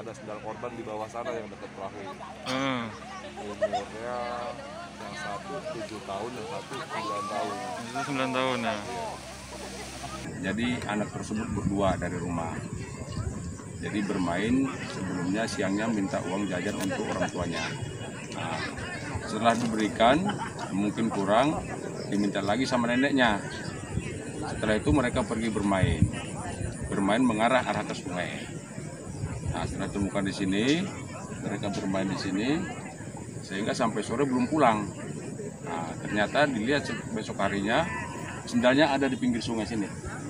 ada sendal korban di bawah sana yang dekat perahu. Umurnya yang satu 7 tahun, yang satu 9 tahun. Itu 9 tahun ya. Jadi anak tersebut berdua dari rumah. Jadi bermain, sebelumnya siangnya minta uang jajan untuk orang tuanya. Nah, setelah diberikan, mungkin kurang, diminta lagi sama neneknya. Setelah itu mereka pergi bermain. Bermain mengarah arah ke sungai. Nah, setelah ditemukan di sini, mereka bermain di sini, sehingga sampai sore belum pulang. Nah, ternyata dilihat besok harinya, sendalnya ada di pinggir sungai sini.